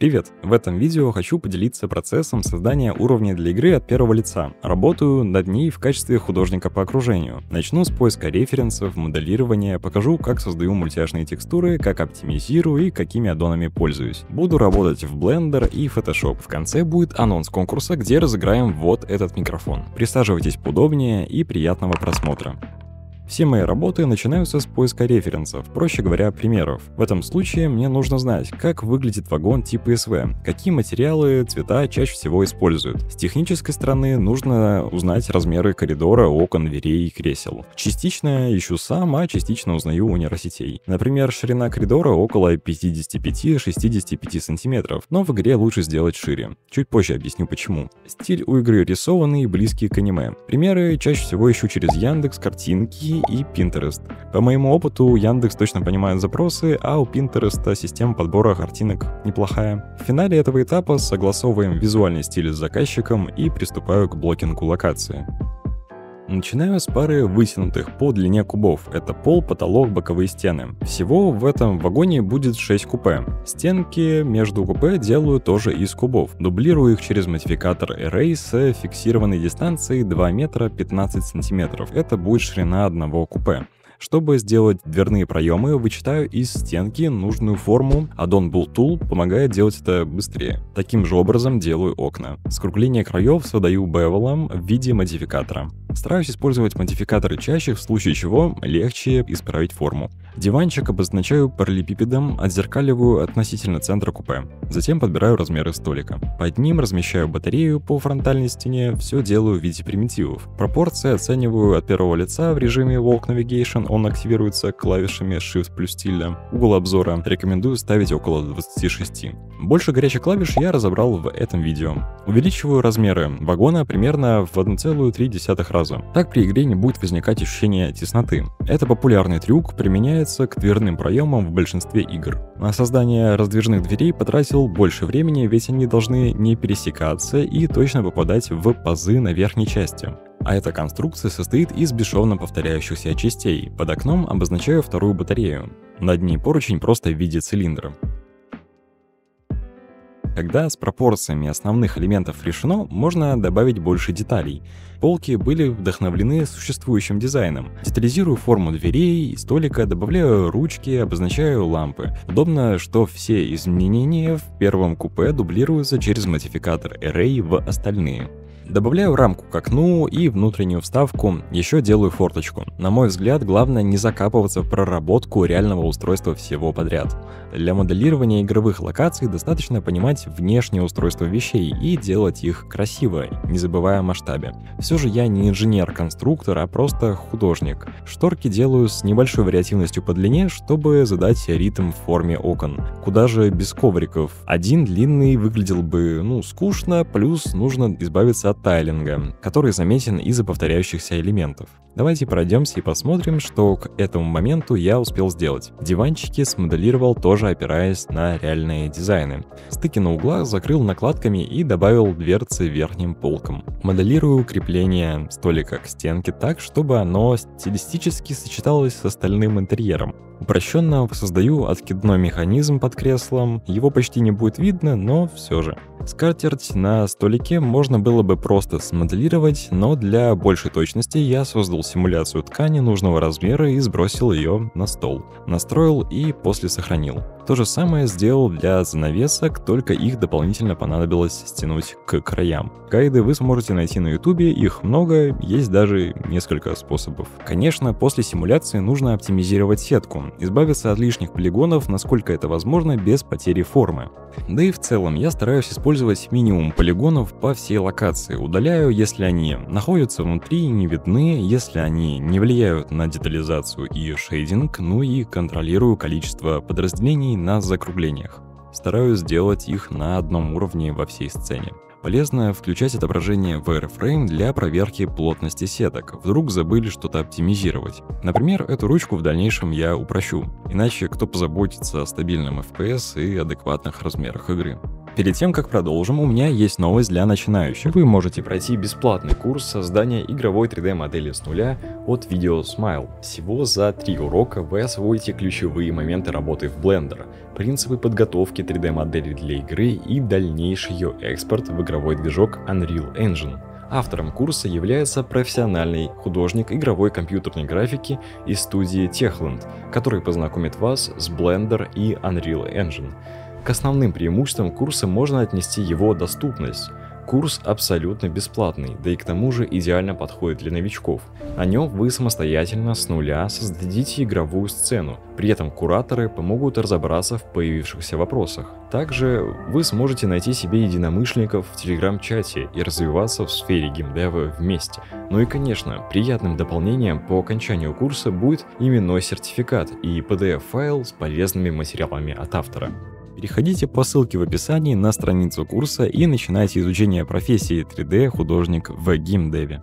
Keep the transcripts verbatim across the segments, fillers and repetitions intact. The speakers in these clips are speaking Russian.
Привет! В этом видео хочу поделиться процессом создания уровней для игры от первого лица. Работаю над ней в качестве художника по окружению. Начну с поиска референсов, моделирования, покажу, как создаю мультяшные текстуры, как оптимизирую и какими аддонами пользуюсь. Буду работать в Blender и Photoshop. В конце будет анонс конкурса, где разыграем вот этот микрофон. Присаживайтесь поудобнее и приятного просмотра. Все мои работы начинаются с поиска референсов, проще говоря, примеров. В этом случае мне нужно знать, как выглядит вагон типа эс ви, какие материалы, цвета чаще всего используют. С технической стороны нужно узнать размеры коридора, окон, дверей и кресел. Частично ищу сам, а частично узнаю у нейросетей. Например, ширина коридора около пятидесяти пяти-шестидесяти пяти сантиметров, но в игре лучше сделать шире. Чуть позже объясню почему. Стиль у игры рисованный и близкий к аниме. Примеры чаще всего ищу через Яндекс, картинки и Pinterest. По моему опыту, Яндекс точно понимает запросы, а у Pinterest система подбора картинок неплохая. В финале этого этапа согласовываем визуальный стиль с заказчиком и приступаю к блокингу локации. Начинаю с пары вытянутых по длине кубов. Это пол, потолок, боковые стены. Всего в этом вагоне будет шесть купе. Стенки между купе делаю тоже из кубов. Дублирую их через модификатор Array с фиксированной дистанцией два метра пятнадцать сантиметров. Это будет ширина одного купе. Чтобы сделать дверные проемы, вычитаю из стенки нужную форму. Аддон Build Tool помогает делать это быстрее. Таким же образом делаю окна. Скругление краев задаю бевелом в виде модификатора. Стараюсь использовать модификаторы чаще, в случае чего легче исправить форму. Диванчик обозначаю параллелепипедом, отзеркаливаю относительно центра купе. Затем подбираю размеры столика. Под ним размещаю батарею по фронтальной стене, все делаю в виде примитивов. Пропорции оцениваю от первого лица в режиме Walk Navigation, он активируется клавишами Shift плюс тильда. Угол обзора рекомендую ставить около двадцати шести. Больше горячих клавиш я разобрал в этом видео. Увеличиваю размеры вагона примерно в одна целая три десятых раза. Так при игре не будет возникать ощущение тесноты. Это популярный трюк, применяется к дверным проемам в большинстве игр. На создание раздвижных дверей потратил больше времени, ведь они должны не пересекаться и точно попадать в пазы на верхней части. А эта конструкция состоит из бесшовно повторяющихся частей. Под окном обозначаю вторую батарею. Над ней поручень просто в виде цилиндра. Когда с пропорциями основных элементов решено, можно добавить больше деталей. Полки были вдохновлены существующим дизайном. Детализирую форму дверей и столика, добавляю ручки, обозначаю лампы. Удобно, что все изменения в первом купе дублируются через модификатор Array в остальные. Добавляю рамку к окну и внутреннюю вставку, еще делаю форточку. На мой взгляд, главное не закапываться в проработку реального устройства всего подряд. Для моделирования игровых локаций достаточно понимать внешнее устройство вещей и делать их красиво, не забывая о масштабе. Все же я не инженер-конструктор, а просто художник. Шторки делаю с небольшой вариативностью по длине, чтобы задать ритм в форме окон. Куда же без ковриков? Один длинный выглядел бы, ну, скучно, плюс нужно избавиться от тайлинга, который заметен из-за повторяющихся элементов. Давайте пройдемся и посмотрим, что к этому моменту я успел сделать. Диванчики смоделировал, тоже опираясь на реальные дизайны. Стыки на углах закрыл накладками и добавил дверцы верхним полкам. Моделирую крепление столика к стенке так, чтобы оно стилистически сочеталось с остальным интерьером. Упрощенно создаю откидной механизм под креслом, его почти не будет видно, но все же. Скатерть на столике можно было бы просто смоделировать, но для большей точности я создал симуляцию ткани нужного размера и сбросил ее на стол. Настроил и после сохранил. То же самое сделал для занавесок, только их дополнительно понадобилось стянуть к краям. Гайды вы сможете найти на ютубе, их много, есть даже несколько способов. Конечно, после симуляции нужно оптимизировать сетку, избавиться от лишних полигонов, насколько это возможно, без потери формы. Да и в целом я стараюсь использовать минимум полигонов по всей локации. Удаляю, если они находятся внутри и не видны, если они не влияют на детализацию и шейдинг, ну и контролирую количество подразделений на закруглениях. Стараюсь сделать их на одном уровне во всей сцене. Полезно включать отображение Wireframe для проверки плотности сеток. Вдруг забыли что-то оптимизировать. Например, эту ручку в дальнейшем я упрощу. Иначе кто позаботится о стабильном эф пи эс и адекватных размерах игры. Перед тем, как продолжим, у меня есть новость для начинающих. Вы можете пройти бесплатный курс создания игровой три дэ модели с нуля от VideoSmile. Всего за три урока вы освоите ключевые моменты работы в Blender, принципы подготовки три дэ модели для игры и дальнейший ее экспорт в игровой движок Unreal Engine. Автором курса является профессиональный художник игровой компьютерной графики из студии Techland, который познакомит вас с Blender и Unreal Engine. К основным преимуществам курса можно отнести его доступность. Курс абсолютно бесплатный, да и к тому же идеально подходит для новичков. На нем вы самостоятельно с нуля создадите игровую сцену, при этом кураторы помогут разобраться в появившихся вопросах. Также вы сможете найти себе единомышленников в телеграм-чате и развиваться в сфере геймдева вместе. Ну и конечно, приятным дополнением по окончанию курса будет именной сертификат и пи ди эф-файл с полезными материалами от автора. Переходите по ссылке в описании на страницу курса и начинайте изучение профессии три дэ художник в геймдеве.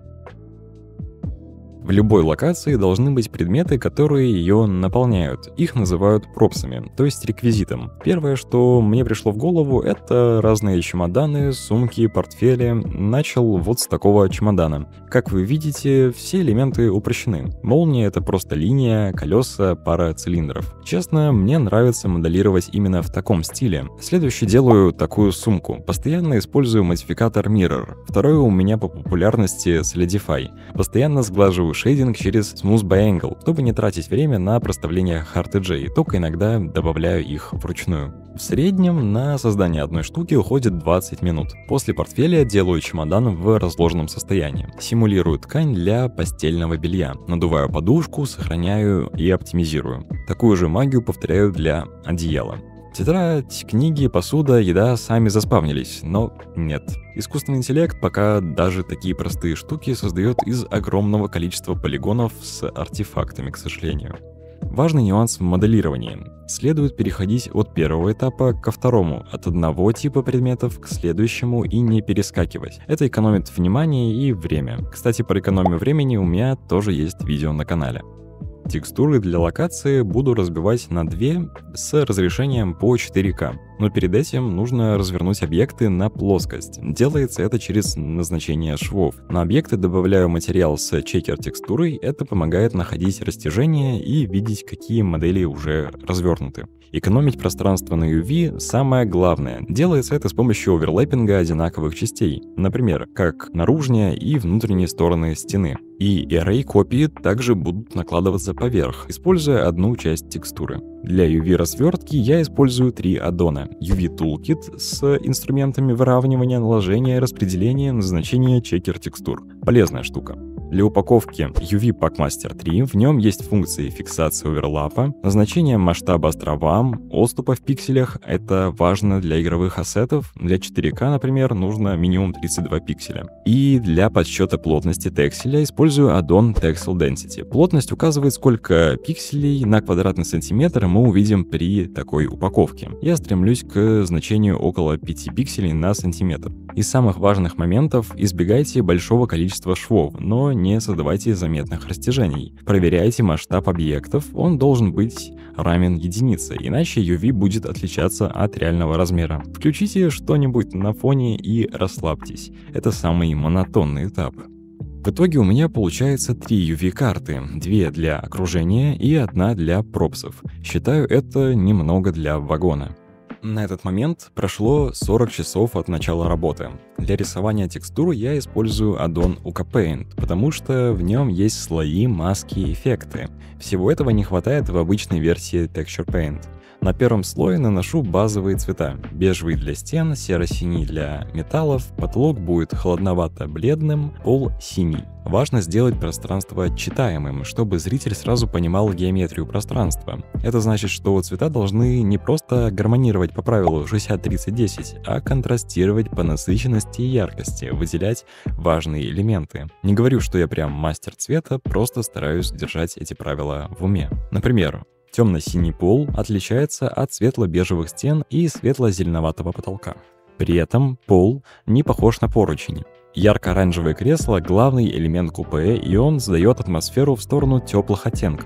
В любой локации должны быть предметы, которые ее наполняют. Их называют пропсами, то есть реквизитом. Первое, что мне пришло в голову, это разные чемоданы, сумки, портфели. Начал вот с такого чемодана. Как вы видите, все элементы упрощены. Молния — это просто линия, колеса, пара цилиндров. Честно, мне нравится моделировать именно в таком стиле. Следующее делаю такую сумку. Постоянно использую модификатор Mirror. Второе у меня по популярности Solidify. Постоянно сглаживаю шейдинг через Smooth by Angle, чтобы не тратить время на проставление Hard-Edge, только иногда добавляю их вручную. В среднем на создание одной штуки уходит двадцать минут. После портфеля делаю чемодан в разложенном состоянии. Симулирую ткань для постельного белья. Надуваю подушку, сохраняю и оптимизирую. Такую же магию повторяю для одеяла. Тетрадь, книги, посуда, еда сами заспавнились, но нет. Искусственный интеллект пока даже такие простые штуки создает из огромного количества полигонов с артефактами, к сожалению. Важный нюанс в моделировании. Следует переходить от первого этапа ко второму, от одного типа предметов к следующему и не перескакивать. Это экономит внимание и время. Кстати, про экономию времени у меня тоже есть видео на канале. Текстуры для локации буду разбивать на две с разрешением по четыре ка. Но перед этим нужно развернуть объекты на плоскость. Делается это через назначение швов. На объекты добавляю материал с чекер-текстурой, это помогает находить растяжения и видеть, какие модели уже развернуты. Экономить пространство на ю ви – самое главное. Делается это с помощью оверлэппинга одинаковых частей, например, как наружные и внутренние стороны стены. И array копии также будут накладываться поверх, используя одну часть текстуры. Для ю ви-развертки я использую три аддона. ю ви Toolkit с инструментами выравнивания, наложения, распределения, назначения чекер-текстур. Полезная штука. Для упаковки ю ви Packmaster три, в нем есть функции фиксации оверлапа, назначение масштаба островам, отступа в пикселях, это важно для игровых ассетов, для четыре ка, например, нужно минимум тридцать два пикселя. И для подсчета плотности текселя использую аддон Texel Density. Плотность указывает, сколько пикселей на квадратный сантиметр мы увидим при такой упаковке. Я стремлюсь к значению около пяти пикселей на сантиметр. Из самых важных моментов избегайте большого количества швов, но не создавайте заметных растяжений. Проверяйте масштаб объектов, он должен быть равен единице, иначе ю ви будет отличаться от реального размера. Включите что-нибудь на фоне и расслабьтесь. Это самый монотонный этап. В итоге у меня получается три ю ви-карты, две для окружения и одна для пропсов. Считаю это немного для вагона. На этот момент прошло сорок часов от начала работы. Для рисования текстур я использую аддон UkaPaint, потому что в нем есть слои, маски и эффекты. Всего этого не хватает в обычной версии Texture Paint. На первом слое наношу базовые цвета. Бежевый для стен, серо-синий для металлов, потолок будет холодновато-бледным, пол синий. Важно сделать пространство читаемым, чтобы зритель сразу понимал геометрию пространства. Это значит, что цвета должны не просто гармонировать по правилу шестьдесят тридцать десять, а контрастировать по насыщенности и яркости, выделять важные элементы. Не говорю, что я прям мастер цвета, просто стараюсь держать эти правила в уме. Например, темно-синий пол отличается от светло-бежевых стен и светло-зеленоватого потолка. При этом пол не похож на поручень. Ярко-оранжевое кресло – главный элемент купе, и он задает атмосферу в сторону теплых оттенков.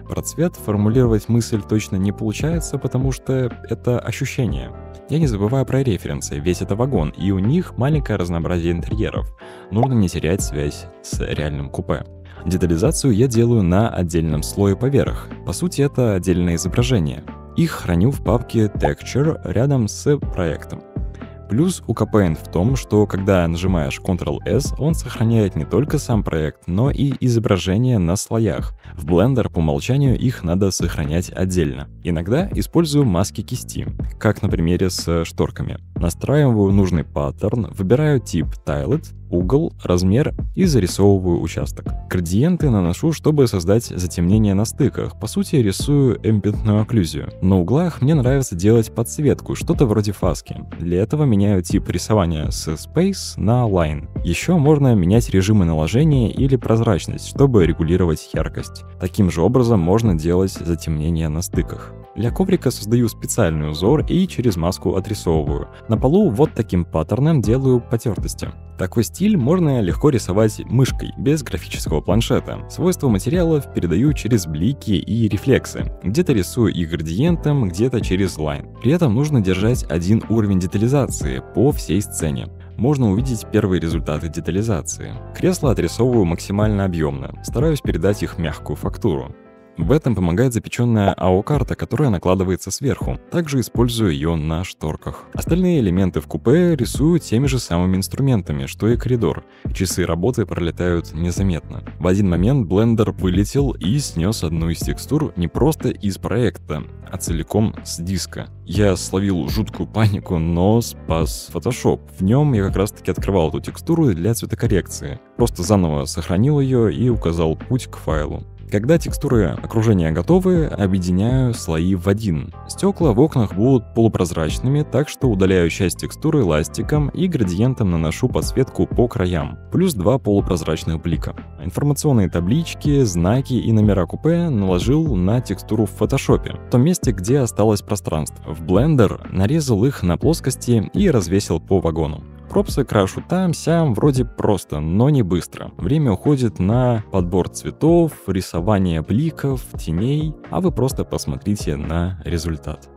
Про цвет формулировать мысль точно не получается, потому что это ощущение. Я не забываю про референсы, весь это вагон, и у них маленькое разнообразие интерьеров. Нужно не терять связь с реальным купе. Детализацию я делаю на отдельном слое поверх. По сути, это отдельное изображение. Их храню в папке Texture рядом с проектом. Плюс у КПН в том, что когда нажимаешь контрол эс, он сохраняет не только сам проект, но и изображения на слоях. В Blender по умолчанию их надо сохранять отдельно. Иногда использую маски кисти, как на примере с шторками. Настраиваю нужный паттерн, выбираю тип Tiled, угол, размер и зарисовываю участок. Градиенты наношу, чтобы создать затемнение на стыках. По сути, рисую эмбиентную окклюзию. На углах мне нравится делать подсветку, что-то вроде фаски. Для этого меняю тип рисования с Space на Line. Еще можно менять режимы наложения или прозрачность, чтобы регулировать яркость. Таким же образом можно делать затемнение на стыках. Для коврика создаю специальный узор и через маску отрисовываю. На полу вот таким паттерном делаю потертости. Такой стиль можно легко рисовать мышкой, без графического планшета. Свойства материалов передаю через блики и рефлексы. Где-то рисую их градиентом, где-то через лайн. При этом нужно держать один уровень детализации по всей сцене. Можно увидеть первые результаты детализации. Кресла отрисовываю максимально объемно, стараюсь передать их мягкую фактуру. В этом помогает запеченная эй о карта, которая накладывается сверху. Также использую ее на шторках. Остальные элементы в купе рисую теми же самыми инструментами, что и коридор. Часы работы пролетают незаметно. В один момент Blender вылетел и снес одну из текстур не просто из проекта, а целиком с диска. Я словил жуткую панику, но спас Photoshop. В нем я как раз таки открывал эту текстуру для цветокоррекции. Просто заново сохранил ее и указал путь к файлу. Когда текстуры окружения готовы, объединяю слои в один. Стекла в окнах будут полупрозрачными, так что удаляю часть текстуры ластиком и градиентом наношу подсветку по краям. Плюс два полупрозрачных блика. Информационные таблички, знаки и номера купе наложил на текстуру в Photoshop, в том месте, где осталось пространство. В Blender нарезал их на плоскости и развесил по вагону. Пропсы крашу там-сям, вроде просто, но не быстро. Время уходит на подбор цветов, рисование бликов, теней, а вы просто посмотрите на результат.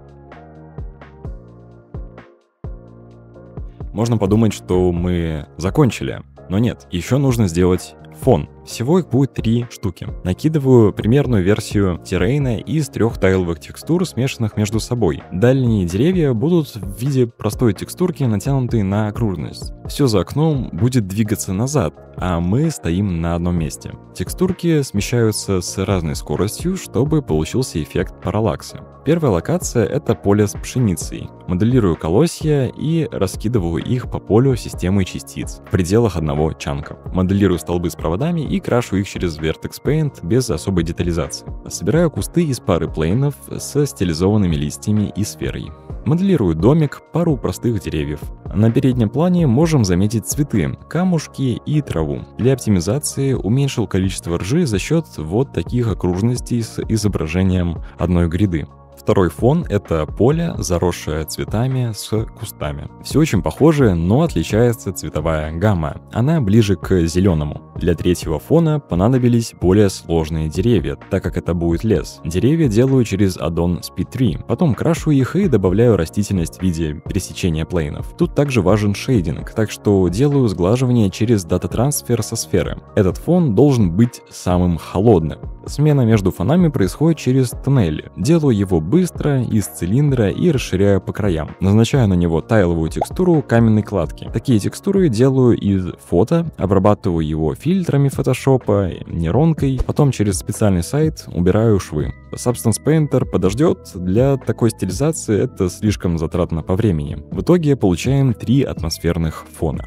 Можно подумать, что мы закончили, но нет, еще нужно сделать фон. Всего их будет три штуки. Накидываю примерную версию террейна из трех тайловых текстур, смешанных между собой. Дальние деревья будут в виде простой текстурки, натянутой на окружность. Все за окном будет двигаться назад, а мы стоим на одном месте. Текстурки смещаются с разной скоростью, чтобы получился эффект параллакса. Первая локация — это поле с пшеницей. Моделирую колосья и раскидываю их по полю системой частиц в пределах одного чанка. Моделирую столбы с проводами и крашу их через Vertex Paint без особой детализации. Собираю кусты из пары плейнов со стилизованными листьями и сферой. Моделирую домик, пару простых деревьев. На переднем плане можем заметить цветы, камушки и траву. Для оптимизации уменьшил количество ржи за счет вот таких окружностей с изображением одной гряды. Второй фон — это поле, заросшее цветами с кустами. Все очень похоже, но отличается цветовая гамма. Она ближе к зеленому. Для третьего фона понадобились более сложные деревья, так как это будет лес. Деревья делаю через аддон Speed три, потом крашу их и добавляю растительность в виде пересечения плейнов. Тут также важен шейдинг, так что делаю сглаживание через дата-трансфер со сферы. Этот фон должен быть самым холодным. Смена между фонами происходит через тоннели. Делаю его быстро, из цилиндра и расширяю по краям. Назначаю на него тайловую текстуру каменной кладки. Такие текстуры делаю из фото, обрабатываю его фильтрами фотошопа, нейронкой, потом через специальный сайт убираю швы. Substance Painter подождет, для такой стилизации это слишком затратно по времени. В итоге получаем три атмосферных фона.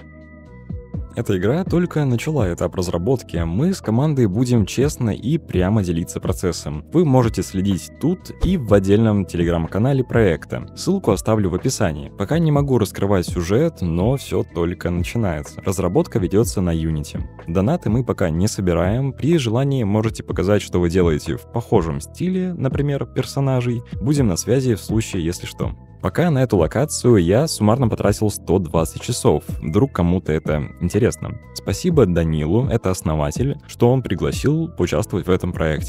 Эта игра только начала этап разработки, мы с командой будем честно и прямо делиться процессом. Вы можете следить тут и в отдельном телеграм-канале проекта. Ссылку оставлю в описании. Пока не могу раскрывать сюжет, но все только начинается. Разработка ведется на Unity. Донаты мы пока не собираем, при желании можете показать, что вы делаете в похожем стиле, например, персонажей. Будем на связи в случае, если что. Пока на эту локацию я суммарно потратил сто двадцать часов, вдруг кому-то это интересно. Спасибо Данилу, это основатель, что он пригласил поучаствовать в этом проекте.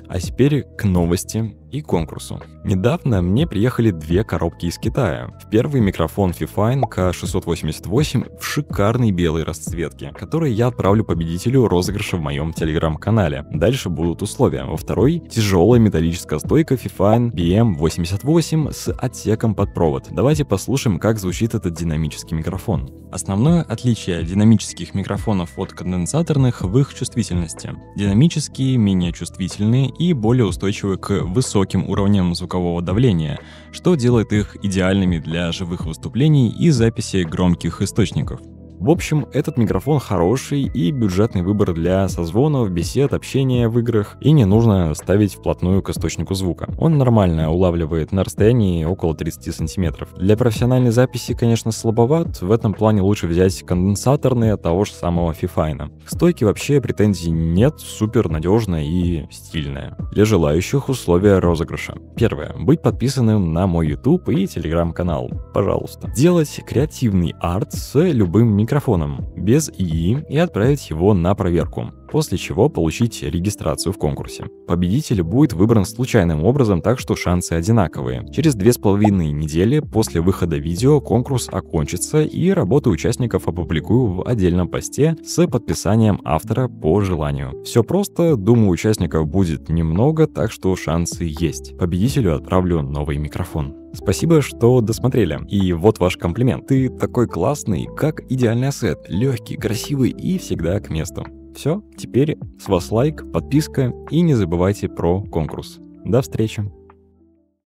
А теперь к новости и конкурсу. Недавно мне приехали две коробки из Китая. В первый микрофон Fifine К шестьсот восемьдесят восемь в шикарной белой расцветке, который я отправлю победителю розыгрыша в моем телеграм-канале. Дальше будут условия. Во второй тяжелая металлическая стойка Fifine Би Эм восемьдесят восемь с отсеком под провод. Давайте послушаем, как звучит этот динамический микрофон. Основное отличие динамических микрофонов от конденсаторных в их чувствительности. Динамические менее чувствительные и более устойчивы к высоким уровням звукового давления, что делает их идеальными для живых выступлений и записи громких источников. В общем, этот микрофон хороший и бюджетный выбор для созвонов, бесед, общения в играх, и не нужно ставить вплотную к источнику звука. Он нормально улавливает на расстоянии около тридцати сантиметров. Для профессиональной записи, конечно, слабоват, в этом плане лучше взять конденсаторные от того же самого Fifine. К стойке вообще претензий нет, супер надежная и стильная. Для желающих условия розыгрыша. Первое. Быть подписанным на мой YouTube и телеграм-канал. Пожалуйста. Делать креативный арт с любым микрофоном. микрофоном, без ИИ, и отправить его на проверку, после чего получить регистрацию в конкурсе. Победитель будет выбран случайным образом, так что шансы одинаковые. Через две с половиной недели после выхода видео конкурс окончится, и работы участников опубликую в отдельном посте с подписанием автора по желанию. Все просто, думаю, участников будет немного, так что шансы есть. Победителю отправлю новый микрофон. Спасибо, что досмотрели. И вот ваш комплимент. Ты такой классный, как идеальный ассет. Легкий, красивый и всегда к месту. Все, теперь с вас лайк, подписка и не забывайте про конкурс. До встречи!